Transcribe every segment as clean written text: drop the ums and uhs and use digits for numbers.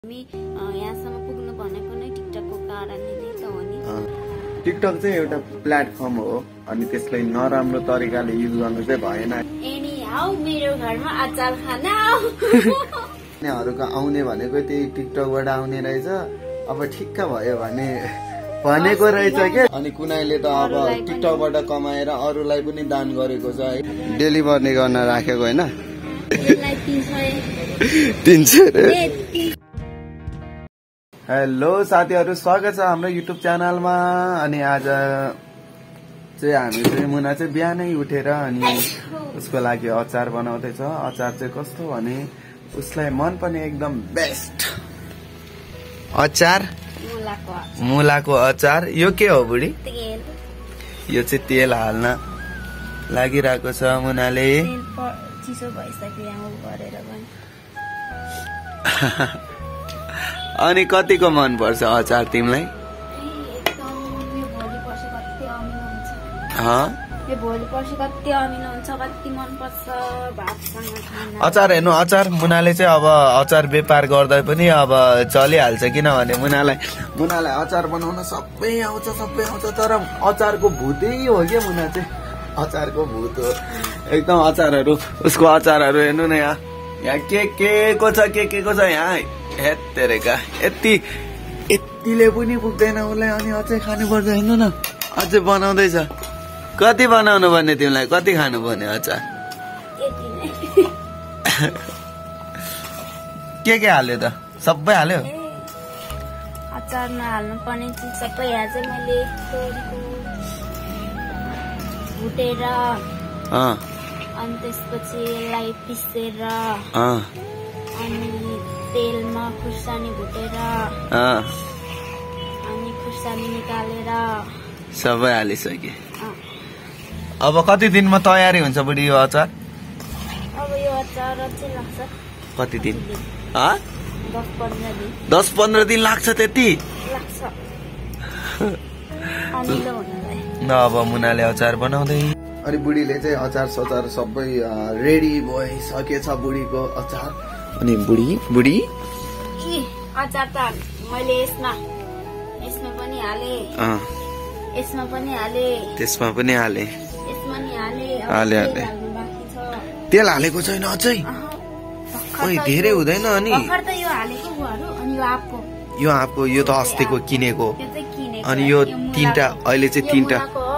यहाँसम्म पुग्नु भनेको नै टिकटकको कारणले नै त हो नि। टिकटक चाहिँ एउटा प्लेटफर्म हो अनि त्यसलाई नराम्रो तरिकाले युज गर्नु चाहिँ भएन। एनी हाउ मेरो घरमा अचार खाना हरूको आउने भनेको त्यही टिकटकबाट आउने रहेछ। अब ठिक्क भयो भने भनेको रहेछ के। अनि कुनैले त अब टिकटकबाट कमाएर अरूलाई पनि दान गरेको छ है। डेलिभरी गर्न राखेको हैन। 300 हेलो साथीहरु, स्वागत छ हाम्रो युट्युब च्यानलमा। अनि आज चाहिँ हामी चाहिँ मुना चाहिँ बिहानै उठेर अनि उसको लागि अचार बनाउँदै छ। अचार चाहिँ कस्तो भने उसलाई मनपर्ने एकदम बेस्ट अचार, मुलाको अचार। यो के हो बुढी? यो चाहिँ तेल हाल्न लागिरहेको छ मुनाले। चिसो भइसक्यो गरेर पनि। अनि कतिको मन पर्छ अचार तिमीलाई? अचार हेर्नु, अचार मुनाले चाहिँ अब अचार व्यापार गर्दा पनि अब चलिहाल्छ। किनभने मुनालाई अचार बनाउन सबै आउँछ तर अचारको भूतै हो क्या मुना चाहिँ। अचारको भूत हो एकदम। अचारहरू, उसको अचारहरू हेर्नु न यहाँ के को छ यहाँ। हेत्तेरेका यतिले पनि पुग्दैन उसलाई। अनि अझै खानुपर्छ हेर्नु न, अझै बनाउँदैछ। कति बनाउनु पर्ने तिमीलाई? कति खानु पर्ने अचार? के हाल्यो त? सबै हाल्यो? अचार नहाल्नु पर्ने चिज सबै हाल्छ मैले। भुटेर अनि त्यसपछि यसलाई पिसेर अनि तेलमा खुर्सानी भुटेर अनि खुर्सानी निकालेर सबै हालिसके। अब कति दिनमा तयारी हुन्छ बुढी यो अचार? अब यो अचार चाहिँ लाग्छ कति दिन? 10-15 दिन। 10-15 दिन लाग्छ? त्यति लाग्छ अमिलो हुनलाई। अब मुनाले अचार बनाउँदै। अनि बुढीले चाहिँ अचार सचार सबै रेडी भइसकेछ बुढीको अचार। अनि बुढी अचार त मैले यसमा पनि हाले, यसमा पनि हाले, त्यसमा पनि हाले, यसमा नि हाले। तेल हालेको छैन अझै? ओइ धेरै हुँदैन। अनि यो आँपको यो त अस्तिको किनेको। अनि यो तीनटा अहिले चाहिँ तीनटा।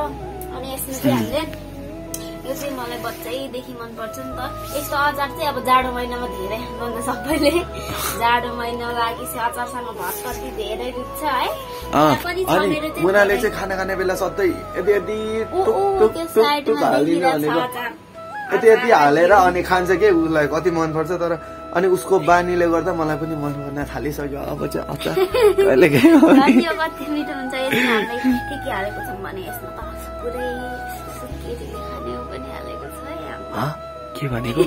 यो चाहिँ मलाई बच्चैदेखि मन पर्छ नि त। यस्तो अचार चाहिँ अब जाडो महिनामा धेरै खान्छ सबैले। जाडो महिना लागेपछि अचारसँग भात कति धेरै रुच्छ है। अनि मुनाले चाहिँ खाना खाने बेला सधैँ यति हालेर अनि खान्छ के। उसलाई कति मन पर्छ। तर अनि उसको बानीले गर्दा मलाई पनि मन पर्न थालिसक्यो। अब चाहिँ अचार कहिले कति मिठो हुन्छ। यसमा के हालेको छ भने यसमा त पुरै के भनेको?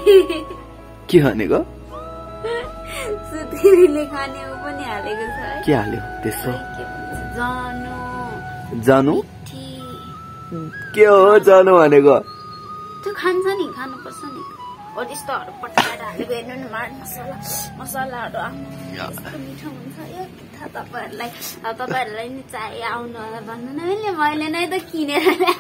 सुतिरीले खाने पनि हालेको छ। के हाल्यो त्यस्तो? जानु के हो जानु भनेको? त्यो खान्छ नि, खानुपर्छ नि। यस्तोहरू पटाएर हालेको हेर्नु न, मसलाहरू यस्तो मिठो हुन्छ। यो तपाईँहरूलाई नि चाहे आउनु होला भन्नु न। मैले नै त किनेर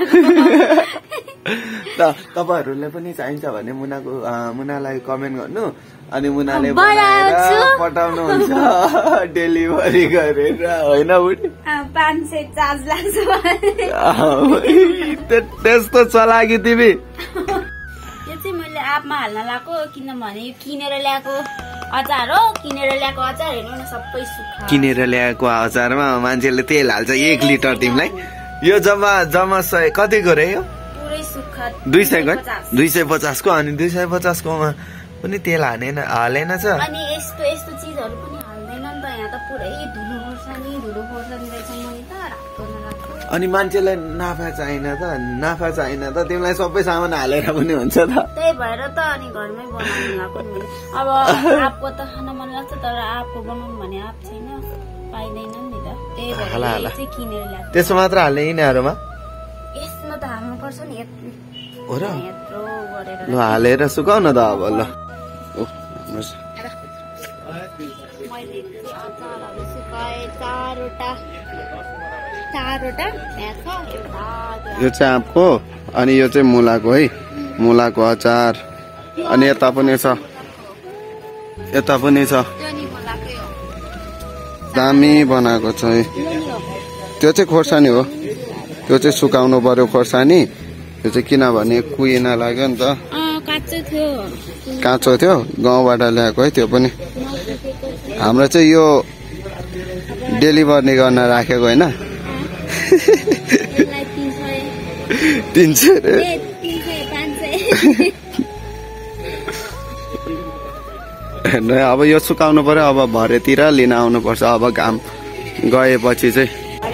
ल्याएको। तपाईँहरूले पनि चाहिन्छ भने मुनालाई कमेन्ट गर्नु। अनि मुनाले पठाउनु हुन्छ डेलिभरी गरेर, होइन बुढी? 500 चार्ज लाग्छ। त्यस्तो चलाकी तिमी। यो चाहिँ मैले आँपमा हाल्न लगाएको, किनभने यो किनेर ल्याएको अचार हो। किनेर ल्याएको अचार हेर्नु न, सबै सुक्खा। किनेर ल्याएको अचारमा मान्छेले तेल हाल्छ 1 लिटर तिमीलाई। यो जम्मा कतिको रे? यो पुरै सुक्खा 250 को। अनि 250 कोमा पनि तेल हालेन छ। अनि यस्तो चिजहरू पनि हाल्दैन नि त। यहाँ त पुरै धुलो खोर्सानी रहेछ। मैले त अनि मान्छेलाई नाफा चाहिन त तिमीलाई सबै सामान हालेर पनि हुन्छ त। त्यही भएर त अनि घरमै बनाउनु लाग्यो नि। अब आँपको त खान मन लाग्छ तर आँपको बनाउनु भने आँप छैन, पाइँदैन नि त। त्यही भएर चाहिँ किनेर ल्याएको। त्यसो मात्र हाल्ने यिनीहरूमा? यसमा त हाल्नुपर्छ नि यत्रो गरेर। ल हालेर सुकाउ न त अब। ल मैले अचारहरू सुकाएँ 4वटा यहाँ छ एउटा यो चाहिँ आँपको अनि यो चाहिँ मुलाको है मुलाको अचार अनि यता पनि छ दामी बनाएको छ है त्यो चाहिँ खोर्सानी हो त्यो चाहिँ सुकाउनु पर्यो खोर्सानी त्यो चाहिँ किनभने कुहिन लाग्यो नि त काँचो थियो गाउँबाट ल्याएको है त्यो पनि हाम्रो चाहिँ यो डेलिभरी गर्न राखेको होइन 300 अब यो सुकाउनु पर्यो अब भरेतिर लिन आउनु पर्छ अब घाम गएपछि चाहिँ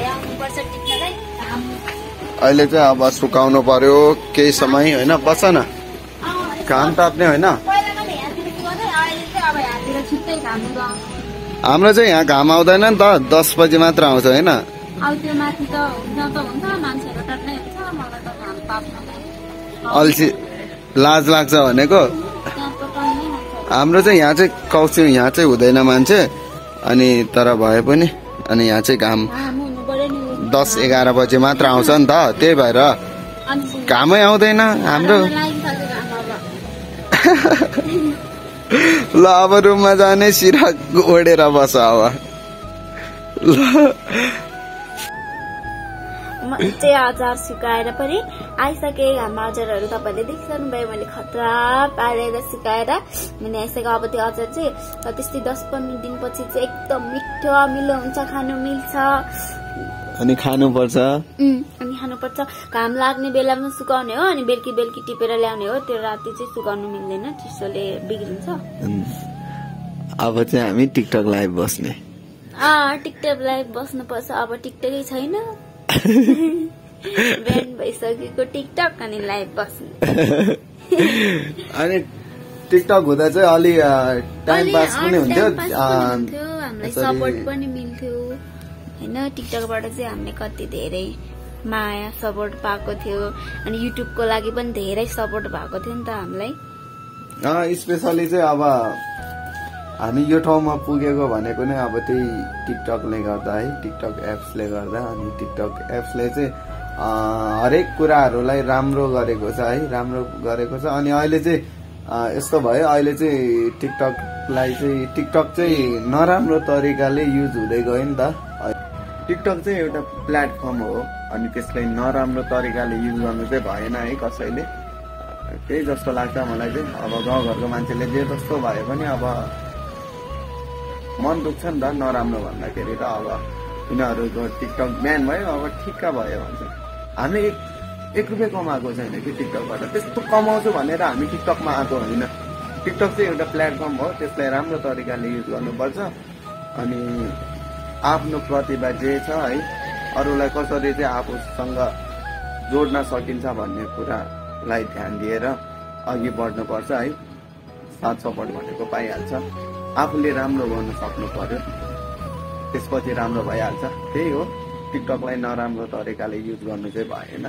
अहिले चाहिँ अब सुकाउनु पर्यो केही समय होइन बस न घाम ताप्ने होइन हाम्रो चाहिँ यहाँ घाम आउँदैन नि त 10 बजी मात्र आउँछ होइन अल्छी लाज लाग्छ भनेको हाम्रो चाहिँ यहाँ चाहिँ कौसी यहाँ चाहिँ हुँदैन मान्छे अनि तर भए पनि अनि यहाँ चाहिँ घाम 10-11 बजी मात्र आउँछ नि त त्यही भएर घामै आउँदैन हाम्रो ल अब रुममा जाने सिरा ओढेर बस अब चाहिँ अचार सुकाएर पनि आइसके घाममा अचारहरू तपाईँले देखिसक्नु भयो मैले खतरा पारेर सुकाएर मैले आइसके अब त्यो अचार चाहिँ त्यस्तै 10-15 दिनपछि चाहिँ एकदम मिठो अमिलो हुन्छ खानु मिल्छ अनि खानुपर्छ घाम लाग्ने बेलामा सुकाउने हो अनि बेलुकी टिपेर ल्याउने हो त्यो राति चाहिँ सुकाउनु मिल्दैन चिसोले बिग्रिन्छ अब चाहिँ हामी टिकटक लाइभ बस्ने टिकटक लाइभ बस्नुपर्छ अब टिकटकै छैन ब्यान भइसकेको टिकटक अनि लाइभ बस्ने अनि टिकटक हुँदा चाहिँ अलि टाइम पास पनि हुन्थ्यो हामीलाई सपोर्ट पनि मिल्थ्यो होइन टिकटकबाट चाहिँ हामीले कति धेरै माया सपोर्ट पाएको थियो अनि युट्युबको लागि पनि धेरै सपोर्ट भएको थियो नि त हामीलाई स्पेसली चाहिँ अब हामी यो ठाउँमा पुगेको भनेको नै अब त्यही टिकटकले गर्दा है टिकटक एप्सले गर्दा अनि टिकटक एप्सले चाहिँ हरेक कुराहरूलाई राम्रो गरेको छ है राम्रो गरेको छ अनि अहिले चाहिँ यस्तो भयो अहिले चाहिँ टिकटक चाहिँ नराम्रो तरिकाले युज हुँदै गयो नि त टिकटक चाहिँ एउटा प्लेटफर्म हो अनि त्यसलाई नराम्रो तरिकाले युज गर्नु चाहिँ भएन है कसैले त्यही जस्तो लाग्छ मलाई चाहिँ अब गाउँघरको मान्छेले जे जस्तो भए पनि अब मन दुख्छ नि त नराम्रो भन्दाखेरि त अब यिनीहरूको टिकटक ब्यान भयो अब ठिक्क भयो भन्छ हामी 1 रुपियाँ कमाएको छैन कि टिकटकबाट त्यस्तो कमाउँछु भनेर हामी टिकटकमा आएको होइन टिकटक चाहिँ एउटा प्लेटफर्म हो त्यसलाई राम्रो तरिकाले युज गर्नुपर्छ अनि आफ्नो प्रतिभा जे छ है अरूलाई कसरी चाहिँ आफूसँग जोड्न सकिन्छ भन्ने कुरालाई ध्यान दिएर अघि बढ्नुपर्छ है साथ सपोर्ट भनेको पाइहाल्छ आफूले राम्रो गर्न सक्नु पर्यो त्यसपछि राम्रो भइहाल्छ त्यही हो टिकटकलाई नराम्रो तरिकाले युज गर्नु चाहिँ भएन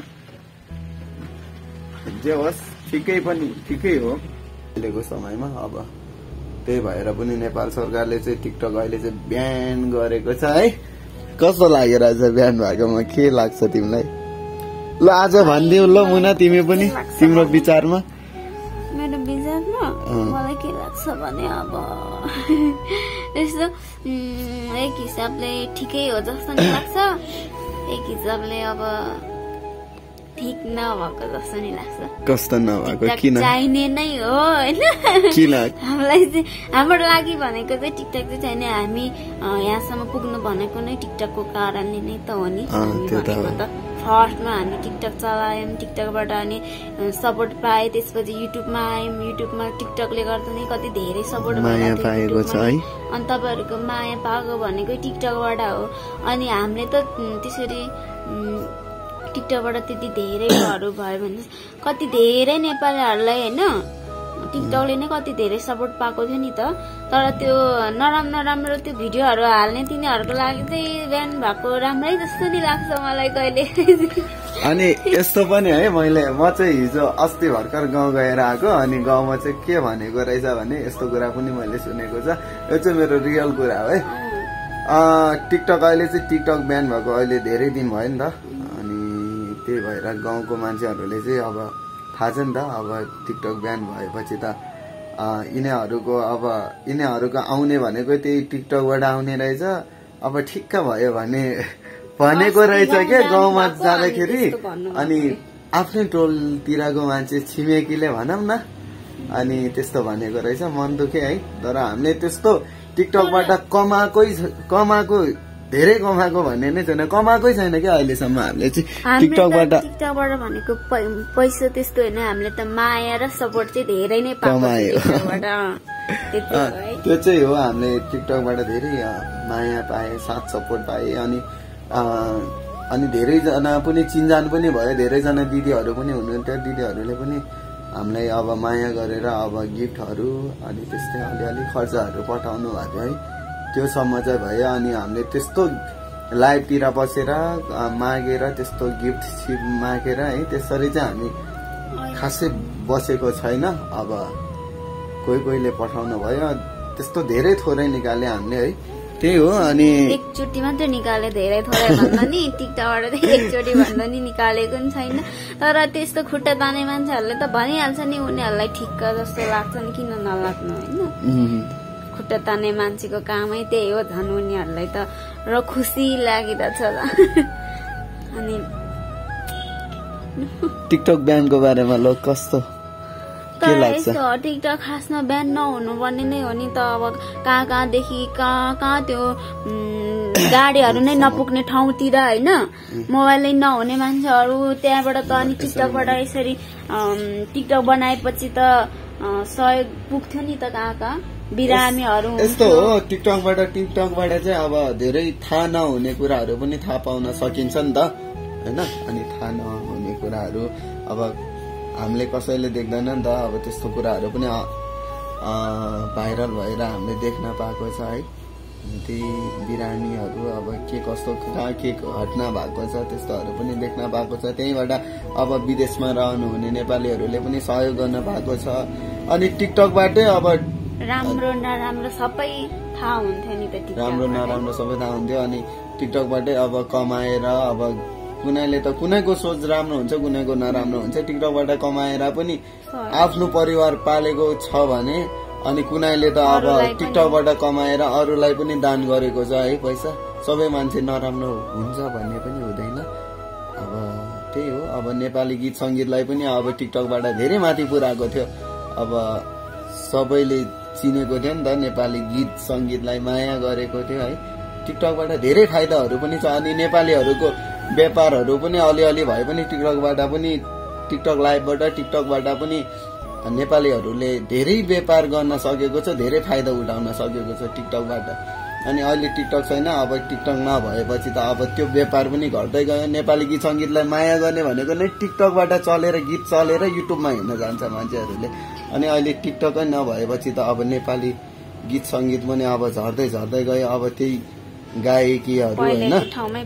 जे होस् ठिकै हो अहिलेको समयमा अब त्यही भएर पनि नेपाल सरकारले चाहिँ टिकटक अहिले चाहिँ ब्यान गरेको छ है कस्तो लागेर चाहिँ ब्यान भएकोमा के लाग्छ तिमीलाई ल आज भनिदिऊ ल मुना तिमी पनि तिम्रो विचारमा मेरो विचारमा मलाई के लाग्छ भने अब यस्तो एक हिसाबले ठिकै हो जस्तो नि लाग्छ एक हिसाबले अब ठिक नभएको जस्तो नि लाग्छ कस्तो नभएको किन चाहिने नै हो होइन हामीलाई चाहिँ हाम्रो लागि भनेको चाहिँ टिकटक चाहिँ चाहिने हामी यहाँसम्म पुग्नु भनेको नै टिकटकको कारणले नै त हो नि फर्स्टमा हामी टिकटक चलायौँ टिकटकबाट अनि सपोर्ट पाए त्यसपछि युट्युबमा आयौँ युट्युबमा टिकटकले गर्दा नै कति धेरै सपोर्ट पाएको छ है अनि तपाईँहरूको माया पाएको भनेकै टिकटकबाट हो अनि हामीले त त्यसरी टिकटकबाट त्यति धेरै घरहरू भयो भने कति धेरै नेपालीहरूलाई होइन टिकटकले नै कति धेरै सपोर्ट पाएको थियो नि त। तर त्यो नराम्रो त्यो भिडियोहरू हाल्ने तिनीहरूको लागि चाहिँ ब्यान भएको राम्रै जस्तो नि लाग्छ मलाई कहिले। अनि यस्तो पनि है, म चाहिँ हिजो अस्ति भर्खर गाउँ गएर आएको, अनि गाउँमा चाहिँ के भनेको रहेछ भने यस्तो कुरा पनि मैले सुनेको छ, यो चाहिँ मेरो रियल कुरा हो है। टिकटक अहिले चाहिँ टिकटक ब्यान भएको अहिले धेरै दिन भयो नि त, अनि त्यही भएर गाउँको मान्छेहरूले चाहिँ अब थाहा छ नि त, अब टिकटक ब्यान भएपछि त यिनीहरूको आउने भनेको त्यही टिकटकबाट आउने रहेछ। अब ठिक्क भयो भने भनेको रहेछ क्या गाउँमा जाँदाखेरि, अनि आफ्नै टोलतिरको मान्छे छिमेकीले भनौँ न, अनि त्यस्तो भनेको रहेछ। मन दुखे है, तर हामीले त्यस्तो टिकटकबाट कमाएको धेरै कमाएको भन्ने नै छैन, कमाएकै छैन क्या अहिलेसम्म हामीले चाहिँ टिकटकबाट भनेको पैसा त्यस्तो होइन, हामीले त माया र सपोर्ट चाहिँ धेरै नै कमायो। त्यो चाहिँ हो, हामीले टिकटकबाट धेरै माया पाए, साथ सपोर्ट पाए, अनि धेरैजना पनि चिन्जान पनि भयो, धेरैजना दिदीहरू पनि हुनुहुन्थ्यो, दिदीहरूले पनि हामीलाई अब माया गरेर अब गिफ्टहरू अनि त्यस्तै अलिअलि खर्चहरू पठाउनु भएको है, त्योसम्म चाहिँ भयो। अनि हामीले त्यस्तो लाइभतिर बसेर मागेर त्यस्तो गिफ्ट सिप मागेर है, त्यसरी चाहिँ हामी खासै बसेको छैन। अब कोहीले पठाउनु भयो, त्यस्तो धेरै थोरै निकाले हामीले है, त्यही हो। अनि एकचोटि मात्रै निकाले, धेरै थोरै भन्दा नि टिकटकबाट एकचोटि भन्दा नि निकालेको नि छैन। तर त्यस्तो खुट्टा ताने मान्छेहरूले त भनिहाल्छ नि, उनीहरूलाई ठिक्क जस्तो लाग्छ नि, किन नलाग्नु होइन। खुट्टा ताने मान्छेको कामै त्यही हो, झन् उनीहरूलाई त र खुसी लागिरहेछ। अनि टिकटक ब्यानको बारेमा लोक कस्तो के लाग्छ? टिकटक खासमा ब्यान नहुनु पर्ने नै हो नि त। अब कहाँदेखि कहाँ त्यो गाडीहरू नै नपुग्ने ठाउँतिर होइन, मोबाइलै नहुने मान्छेहरू त्यहाँबाट त अनि टिकटकबाट यसरी टिकटक बनाएपछि त सहयोग पुग्थ्यो नि त कहाँ बिरामीहरू। यस्तो हो, टिकटकबाट चाहिँ अब धेरै थाहा नहुने कुराहरू पनि थाहा पाउन सकिन्छ नि त होइन। अनि थाहा नहुने कुराहरू अब हामीले कसैले देख्दैन नि त, अब त्यस्तो कुराहरू पनि भाइरल भएर हामीले देख्न पाएको छ है। त्यही बिरामीहरू अब के कस्तो कहाँ के घटना भएको छ त्यस्तोहरू पनि देख्न पाएको छ। त्यहीबाट अब विदेशमा रहनुहुने नेपालीहरूले पनि सहयोग गर्न पाएको छ। अनि टिकटकबाटै अब राम्रो नराम्रो सबै थाहा हुन्थ्यो नि त, राम्रो नराम्रो सबै थाहा हुन्थ्यो। अनि टिकटकबाटै अब कमाएर, अब कुनैले त कुनैको सोच राम्रो हुन्छ, कुनैको नराम्रो हुन्छ, टिकटकबाट कमाएर पनि आफ्नो परिवार पालेको छ भने, अनि कुनैले त अब टिकटकबाट कमाएर अरूलाई पनि दान गरेको छ है पैसा। सबै मान्छे नराम्रो हुन्छ भन्ने पनि हुँदैन। अब त्यही हो, अब नेपाली गीत सङ्गीतलाई पनि अब टिकटकबाट धेरै माथि पुर्याएको थियो। अब सबैले चिनेको थियो नि त, नेपाली गीत सङ्गीतलाई माया गरेको थियो है। टिकटकबाट धेरै फाइदाहरू पनि छ। अनि नेपालीहरूको व्यापारहरू पनि अलिअलि भए पनि टिकटक लाइभबाट टिकटकबाट पनि नेपालीहरूले धेरै व्यापार गर्न सकेको छ, धेरै फाइदा उठाउन सकेको छ टिकटकबाट। अनि अहिले टिकटक छैन, अब टिकटक नभएपछि त अब त्यो व्यापार पनि घट्दै गयो। नेपाली गीत सङ्गीतलाई माया गर्ने भनेको नै टिकटकबाट चलेर गीत चलेर युट्युबमा हेर्न जान्छ मान्छेहरूले। अनि अहिले टिकटकै नभएपछि त अब नेपाली गीत सङ्गीत पनि अब झर्दै गयो। अब त्यही गायकीहरू होइन,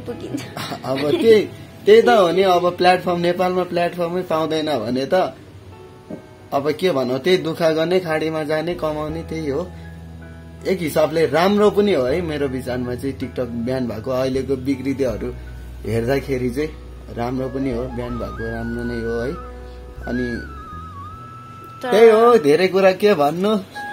अब त्यही त हो नि। अब प्लेटफर्म नेपालमा प्लेटफर्मै पाउँदैन भने त अब के भनौँ, त्यही दुःख गर्ने, खाडीमा जाने, कमाउने, त्यही हो। एक हिसाबले राम्रो पनि हो है मेरो विचारमा चाहिँ टिकटक ब्यान भएको। अहिलेको विकृतिहरू हेर्दाखेरि चाहिँ राम्रो पनि हो, ब्यान भएको राम्रो नै हो है। अनि त्यही हो, धेरै कुरा के भन्नु।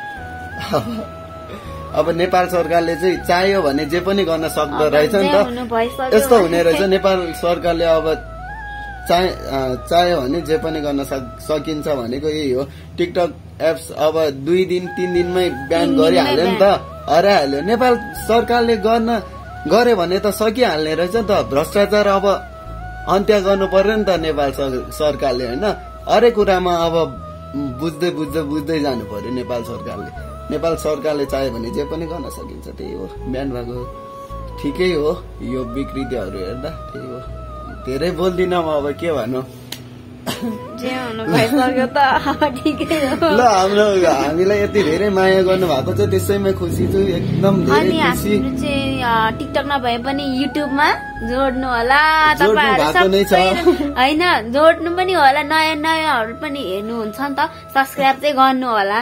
अब नेपाल सरकारले चाहिँ चाह्यो भने जे पनि गर्न सक्दो रहेछ नि त। यस्तो हुने रहेछ, नेपाल सरकारले अब चाह्यो भने जे पनि गर्न सकिन्छ भनेको यही हो। टिकटक एप्स अब 2 दिन 3 दिनमै ब्यान गरिहाल्यो नि त, हराइहाल्यो। नेपाल सरकारले गरे भने त सकिहाल्ने रहेछ नि त। भ्रष्टाचार अब अन्त्य गर्नु पर्यो नि त नेपाल सरकारले होइन। हरेक कुरामा अब बुझ्दै जानु पर्यो नेपाल सरकारले। नेपाल सरकारले चाह्यो भने जे पनि गर्न सकिन्छ, त्यही हो। ब्यान भएको ठिकै हो, यो विकृतिहरू हेर्दा त्यही हो। धेरै बोल्दिनँ म, अब के भनौँ। भइसक्यो त ठिकै हो। ल हामीलाई यति धेरै माया गर्नु भएको छ त्यसैमा खुसी छु एकदम धेरै खुसी। अनि हाम्रो चाहिँ टिकटक नभए पनि युट्युबमा जोड्नु होला होइन जोड्नु पनि होला नयाँ नयाँहरू पनि हेर्नुहुन्छ नि त सब्सक्राइब चाहिँ गर्नु होला।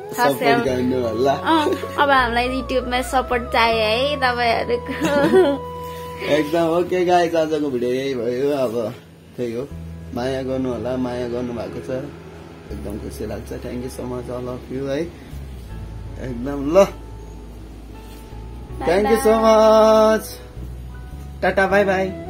अब हामीलाई युट्युबमा सपोर्ट चाहियो है तपाईँहरूको। एकदम ओके गाइस आजको भिडियो यही भयो। अब त्यही हो माया गर्नु होला माया गर्नु भएको छ एकदम खुसी लाग्छ। Thank you so much all of you है एकदम। ल thank you so much tata bye by.